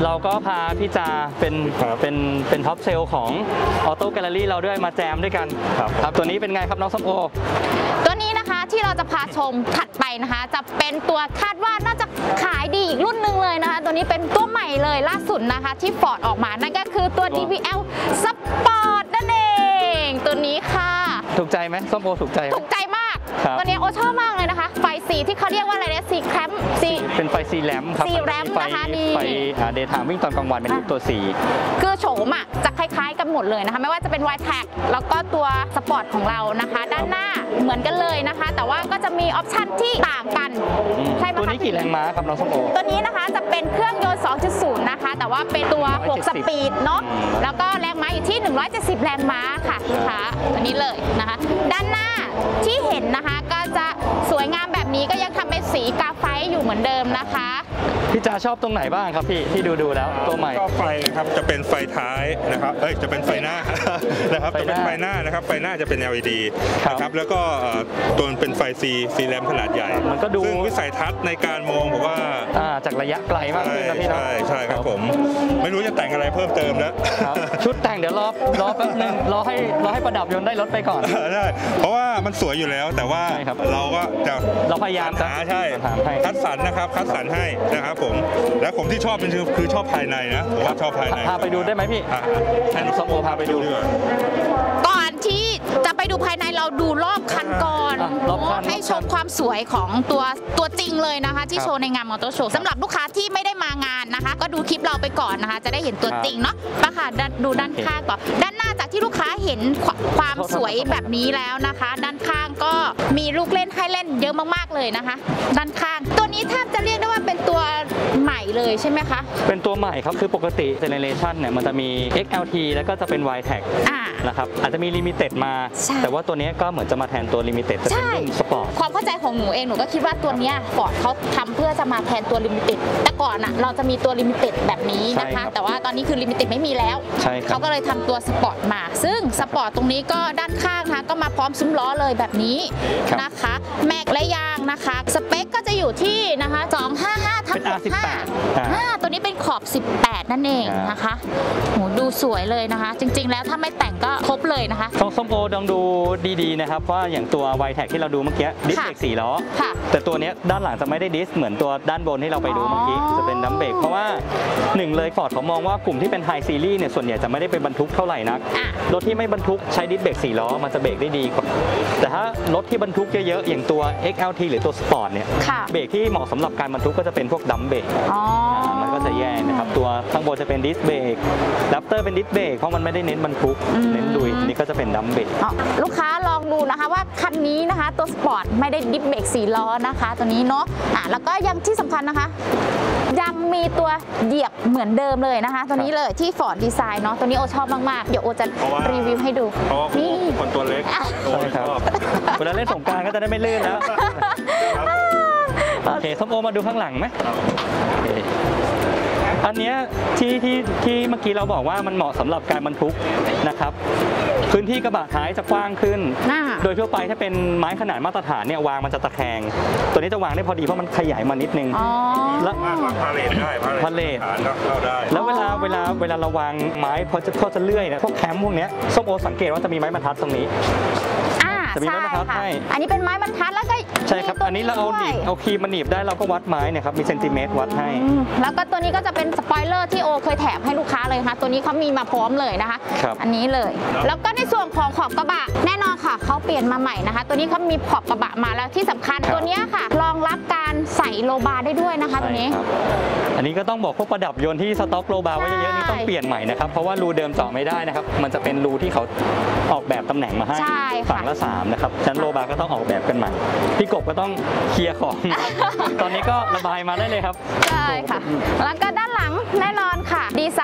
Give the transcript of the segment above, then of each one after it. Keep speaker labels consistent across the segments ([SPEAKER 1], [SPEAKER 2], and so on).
[SPEAKER 1] เราก็พาพี่จาเป็นท็อปเซลล์ของออโต้แกลเลอรี่เราด้วยมาแจมด้วยกันครับตัวนี้เป็นไงครับน้องส้มโอ
[SPEAKER 2] ตัวนี้นะคะที่เราจะพาชมถัดไปนะคะจะเป็นตัวคาดว่าน่าจะขายดีอีกรุ่นหนึ่งเลยนะคะตัวนี้เป็นตัวใหม่เลยล่าสุดนะคะที่ Ford ออกมานั่นก็คือตัว DPL Sport นั่นเองตัวนี้ค่ะ
[SPEAKER 1] ถูกใจไหมส้มโอถูกใจ
[SPEAKER 2] มากตัวนี้โอชอบมากเลยนะคะไฟสีที่เขาเรียกว่าอะไรนะสีแคมป์
[SPEAKER 1] เป็นไฟสีแลมครับ
[SPEAKER 2] สีแลมนะคะนี่
[SPEAKER 1] ไฟเดย์ไทม์วิ่งตอนกลางวันเป็นตัวสี
[SPEAKER 2] คือโฉมอ่ะจะคล้ายๆกันหมดเลยนะคะไม่ว่าจะเป็น Y-Tag แล้วก็ตัวสปอร์ตของเรานะคะด้านหน้าเหมือนกันเลยนะคะแต่ว่าก็จะมีออปชันที่ต่างกัน
[SPEAKER 1] ใช่ไหมตัวนี้กี่แรงม้าครับน้องส้มโอ
[SPEAKER 2] ตัวนี้นะคะจะเป็นเครื่องยนต์ 2.0 นะคะแต่ว่าเป็นตัว6สปีดเนาะแล้วก็แรงม้าอยู่ที่170แรงม้าค่ะลูกค้าตัวนี้เลยนะคะด้านหน้าที่เห็นนะคะก็จะสวยงามแบบนี้ก็ยังทำเป็นสีกาไฟอยู่เหมือนเดิมนะคะ
[SPEAKER 1] พี่จาชอบตรงไหนบ้างครับพี่ที่ดูแล้วตัวใหม่
[SPEAKER 3] ก็ไฟครับจะเป็นไฟท้ายนะครับจะเป็นไฟหน้านะครับจะเป็นไฟหน้านะครับไฟหน้าจะเป็น LED นะครับแล้วก็ตัวเป็นไฟซีแรมขนาดใหญ่
[SPEAKER 1] มันก็ดู
[SPEAKER 3] ซึ่งวิสัยทัศน์ในการมองผมว่า
[SPEAKER 1] จากระยะไกลมากขึ้นนะพี่
[SPEAKER 3] ใช่ครับผมไม่รู้จะแต่งอะไรเพิ่มเติมนะ
[SPEAKER 1] ชุดแต่งเดี๋ยวรอแป๊บนึงรอให้ประดับยนต์ได้รถไปก่อน
[SPEAKER 3] ได้เพราะว่ามันสวยอยู่แล้วแต่ว่าเรา
[SPEAKER 1] พยายาม
[SPEAKER 3] ใช่คัดสรรนะครับคัดสรรให้นะครับผมและผมที่ชอบเป็นคือชอบภายในนะผมว่าชอบภายใน
[SPEAKER 1] พาไปดูได้ไหมพี่ให้ส้มโอพาไปดู
[SPEAKER 2] ก่อนที่จะไปดูภายในเราดูรอบคันก่อนให้ชมความสวยของตัวจริงเลยนะคะที่โชว์ในงานมอเตอร์โชว์สำหรับลูกค้าที่ไม่ได้มางานนะคะก็ดูคลิปเราไปก่อนนะคะจะได้เห็นตัวจริงเนาะป้าค่ะดูด้านข้างก่อนด้านหน้าจากที่ลูกค้าเห็นความสวยแบบนี้แล้วนะคะด้านข้างก็มีลูกเล่นให้เล่นเยอะมากๆเลยนะคะด้านข้างตัวนี้แทบจะเรียกได้ว่าเป็นตัวใหม่เลยใช่ไหมคะ
[SPEAKER 1] เป็นตัวใหม่ครับคือปกติเจเนเรชันเนี่ยมันจะมี XLT แล้วก็จะเป็น Y-Tag นะครับอาจจะมีลิมิเต็ดมาแต่ว่าตัวนี้ก็เหมือนจะมาแทนตัวลิมิเต็ดจะเป็นรุ่นสปอร์ต
[SPEAKER 2] ความเข้าใจของหนูเองหนูก็คิดว่าตัวนี้ฟอร์ดเขาทำเพื่อจะมาแทนตัวลิมิเต็ดแต่ก่อนเราจะมีตัวลิมิเต็ดแบบนี้นะคะแต่ว่าตอนนี้คือลิมิเต็ดไม่มีแล้วเขาก็เลยทำตัวสปอร์ตมาซึ่งสปอร์ตตรงนี้ก็ด้านข้างนะคะก็มาพร้อมซุ้มล้อเลยแบบนี้นะคะแม็กและยางนะคะสเปคก็จะอยู่ที่นะคะ255ทับ65ตัวนี้เป็นขอบ18นั่นเองนะคะโหดูสวยเลยนะคะจริงๆแล้วถ้าไม่แต่งก็ครบเลยนะคะ
[SPEAKER 1] ส้มโอลองดูดีๆนะครับว่าอย่างตัว Y-Tag ที่เราดูเมื่อกี้ดิสเบรก4ล้อแต่ตัวนี้ด้านหลังจะไม่ได้ดิสเหมือนตัวด้านบนที่เราไปดูเมื่อกี้จะเป็นดัมเบรกเพราะว่า1เลยฟอร์ดเขามองว่ากลุ่มที่เป็นไฮซีรีส์เนี่ยส่วนใหญ่จะไม่ได้ไปบรรทุกเท่าไหร่นักรถที่ไม่บรรทุกใช้ดิสเบรก4ล้อมันจะเบรกได้ดีกว่าแต่ถ้ารถที่บรรทุกเยอะๆอย่างตัว XLT หรือตัวสปอร์ตเนี่ยเบรกที่เหมาะสำหรับการบรรทุกก็จะเป็นพวกดัมเบรกมันก็จะแย่นะครับตัวข้างบนจะเป็นดิสเบรกดับเตอร์เป็นดิสเบรกเพราะมันไม่ได้เน้นบรรทุกเน้นลุยนี่ก็จะเป็นดัมเบรก
[SPEAKER 2] ลูกค้าลองดูนะคะว่าคันนี้นะคะตัวสปอร์ตไม่ได้ดิสเบรก4ล้อนะคะตัวนี้เนาะแล้วก็ยังที่สำคัญนะคะยังมีตัวเหยียบเหมือนเดิมเลยนะคะตัวนี้เลยที่ Ford ดีไซน์เนาะตัวนี้โอชอบมากๆเดี๋ยวโอจะรีวิวให้ดู
[SPEAKER 3] นี่คนตัวเล็ก
[SPEAKER 1] เวลาเล่นสงกรานต์ก็จะได้ไม่ลื่นแล้วโอเคส้มโอมาดูข้างหลังไหมอันนี้ที่เมื่อกี้เราบอกว่ามันเหมาะสำหรับการบรรทุกนะครับพื้นที่กระบะท้ายจะกว้างขึ้นโดยทั่วไปถ้าเป็นไม้ขนาดมาตรฐานเนี่ยวางมันจะตะแคงตัวนี้จะวางได้พอดีเพราะมันขยายมานิดนึง
[SPEAKER 3] แล้วพาเลทได้
[SPEAKER 1] พาเลท
[SPEAKER 3] เราได้
[SPEAKER 1] แล้วเวลาเราวางไม้พอจะเลื่อยนะพวกแคมป์พวกนี้ส้มโอสังเกตว่าจะมีไม้บรรทัดตรงนี้จะมีไม้บรรทัดให้
[SPEAKER 2] อันนี้เป็นไม้บรรทัดแล้วก็
[SPEAKER 1] ใช่ครับอันนี้เราเอาครีมมาหนีบได้เราก็วัดไม้เนี่ยครับมีเซนติเมตรวัดให้
[SPEAKER 2] แล้วก็ตัวนี้ก็จะเป็นสปอยเลอร์ที่โอเคยแถมให้ลูกค้าเลยค่ะตัวนี้เขามีมาพร้อมเลยนะคะอันนี้เลยแล้วก็ในส่วนของขอบกระบะแน่นอนค่ะเขาเปลี่ยนมาใหม่นะคะตัวนี้เขามีขอบกระบะมาแล้วที่สำคัญตัวนี้ค่ะรองรับการใส่โลบาร์ได้ด้วยนะคะตัวนี้
[SPEAKER 1] อันนี้ก็ต้องบอกพวกประดับยนต์ที่สต็อกโลบาร์ไว้เยอะๆนี่ต้องเปลี่ยนใหม่นะครับเพราะว่ารูเดิมเจาะไม่ได้นะครับมันจะเป็นรูที่เขาออกแบบตำแหน่งมาให้ฝั่งละ3นะครับชั้นโลบาร์ก็ต้องออกแบบกันใหม่พี่กบก็ต้องเคลียร์ของตอนนี้ก็ระบายมาได้เลยครับ
[SPEAKER 2] ใช่ค่ะแล้วก็ด้านหลังแน่นอนค่ะดีไซน์ใหม่เนาะ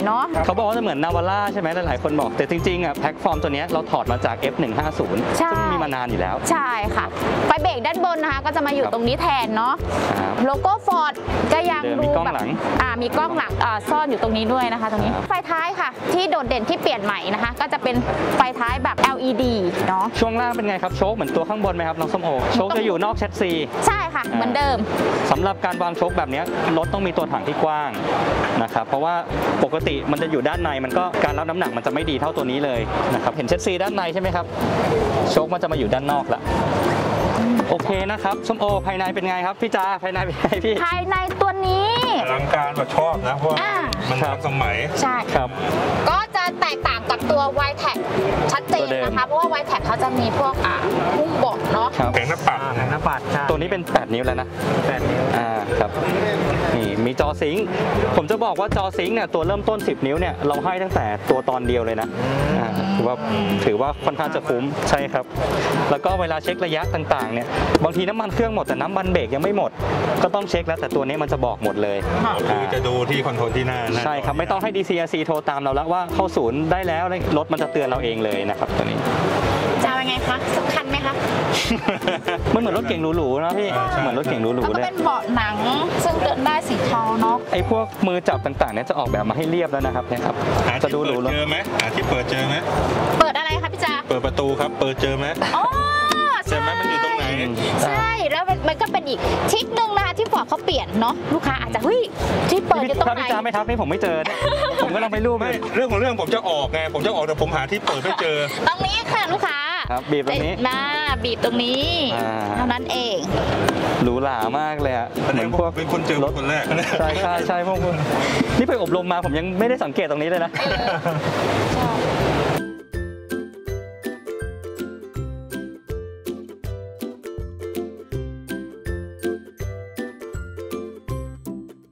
[SPEAKER 2] เนาะ
[SPEAKER 1] เขาบอกว่าจะเหมือนนาวาร่าใช่ไหมหลายๆคนบอกแต่จริงๆอ่ะแพ็คฟอร์มตัวเนี้ยเราถอดมาจาก F150
[SPEAKER 2] ใช่
[SPEAKER 1] ซึ่งมีมานานอยู่แล้ว
[SPEAKER 2] ใช่ค่ะไฟเบรกด้านบนนะคะก็จะมาอยู่ตรงนี้แทนเนาะ
[SPEAKER 1] ครับ
[SPEAKER 2] โลโก้ฟอร์ดก็ยัง
[SPEAKER 1] เดิม
[SPEAKER 2] ดู
[SPEAKER 1] มีกล้อง
[SPEAKER 2] แบบ
[SPEAKER 1] หลัง
[SPEAKER 2] มีกล้องหลังซ่อนอยู่ตรงนี้ด้วยนะคะตรงนี้
[SPEAKER 1] ครับ
[SPEAKER 2] ไฟท้ายค่ะ ที่โดดเด่นที่เปลี่ยนใหม่นะคะ ก็จะเป็นไฟท้ายแบบ LED เนาะ
[SPEAKER 1] ช่วงล่างเป็นไงครับโชคเหมือนตัวข้างบนไหมครับน้องส้มโอโชคจะอยู่นอกแชสซี
[SPEAKER 2] ใช่ค่ะ เหมือนเดิม
[SPEAKER 1] สำหรับการวางโชคแบบเนี้ยรถต้องมีตัวถังที่กว้างนะครับเพราะว่าปกติมันจะอยู่ด้านในมันก็การรับน้ำหนักมันจะไม่ดีเท่าตัวนี้เลยนะครับเห็นแชสซีด้านในใช่ไหมครับโชคมันจะมาอยู่ด้านนอกละโอเคนะครับส้มโอภายในเป็นไงครับพี่จาภายในเป็นไงพี่
[SPEAKER 2] ภายในตัวนี้
[SPEAKER 3] อลังการแบบชอบนะเพราะว่ามัน
[SPEAKER 1] ครั
[SPEAKER 3] ทั
[SPEAKER 1] บ
[SPEAKER 3] นสมัย
[SPEAKER 2] ใช่
[SPEAKER 1] ครับ
[SPEAKER 2] ก็จะแตกต่างกับตัว Y-Tech ชัดเจน
[SPEAKER 1] ตัวเดิม
[SPEAKER 2] นะคะ เพราะว่า Y-Tech เขาจะมีพวกหุ้มเบาะเนาะ
[SPEAKER 1] ครับ
[SPEAKER 3] แข็งหน้าปัด
[SPEAKER 4] แผงหน้าปัดใช่
[SPEAKER 1] ตัวนี้เป็น 8 นิ้วแล้วนะ
[SPEAKER 4] 8 นิ้ว
[SPEAKER 1] ครับนี่มีจอซิงค์ผมจะบอกว่าจอซิงค์เนี่ยตัวเริ่มต้น 10 นิ้วเนี่ยเราให้ตั้งแต่ตัวตอนเดียวเลยนะถือว่าค่อนข้างจะคุ้มใช่ครับ แล้วก็เวลาเช็คระยะต่างๆเนี่ยบางทีน้ำมันเครื่องหมดแต่น้ำมันเบรกยังไม่หมด ก็ต้องเช็คแล้วแต่ตัวนี้มันจะบอกหมดเลย
[SPEAKER 3] คือจะดูที่คอนโทรลที่หน้า
[SPEAKER 1] ใช่ครับไม่ต้องให้ DCRC โทรตามเราแล้วว่าเข้าศูนย์ได้แล้วรถมันจะเตือนเราเองเลยนะครับตัวนี้
[SPEAKER 2] จะเป็นไงคะสำคัญไหมคะ
[SPEAKER 1] มันเหมือนรถเก่งหรูๆนะพี่เหมือนรถเก่งหรู
[SPEAKER 2] แล้ว
[SPEAKER 1] ๆ
[SPEAKER 2] ก็
[SPEAKER 1] เลย
[SPEAKER 2] เป็นเบาะหนังซึ่งเดินได้สีเทาเนาะ
[SPEAKER 1] ไอ้พวกมือจับต่างๆเนี่ยจะออกแบบมาให้เรียบแล้วนะครับเนี่ยครับ
[SPEAKER 3] หา
[SPEAKER 1] จะ
[SPEAKER 3] ที่
[SPEAKER 1] ดูห
[SPEAKER 3] เปิ
[SPEAKER 1] รู
[SPEAKER 3] ด
[SPEAKER 1] แล้ว
[SPEAKER 3] เจอไหมหาที่เปิดเจอไหม
[SPEAKER 2] เปิดอะไรคะพี่จ๊า
[SPEAKER 3] เปิดประตูครับเปิดเจอไหม
[SPEAKER 2] อ๋อ
[SPEAKER 3] ใช่ไหมมันอยู่ตรงไหน
[SPEAKER 2] ใช่แล้วมันก็เป็นอีกทริคนึงนะคะที่ฟอร์ดเขาเปลี่ยนเนาะลูกค้าอาจจะเฮ้ยที่เปิดอยู่ตรง
[SPEAKER 1] ถ้า
[SPEAKER 2] ไหน
[SPEAKER 1] พี่จาไม่ทักนี่ผมไม่เจอเนี่ยผมก็ลังไปรูป
[SPEAKER 3] ไม่เรื่องของเรื่องผมจะออกไงผมจะออกแต่ผมหาที่เปิดไม่เจอ
[SPEAKER 2] ตรงนี้ค่ะลูกค้า
[SPEAKER 1] ครับบีบตรงนี้
[SPEAKER 2] มาบีบตรงนี้ เท่านั้นเอง
[SPEAKER 1] หรูหรามากเลยอะ
[SPEAKER 3] เหมือนพวกเป็นคนเจอคนแรก
[SPEAKER 1] ใช่ใช่ใช่พวกคุณนี่ไปอบรมมาผมยังไม่ได้สังเกตตรงนี้เลยนะ
[SPEAKER 2] ใช่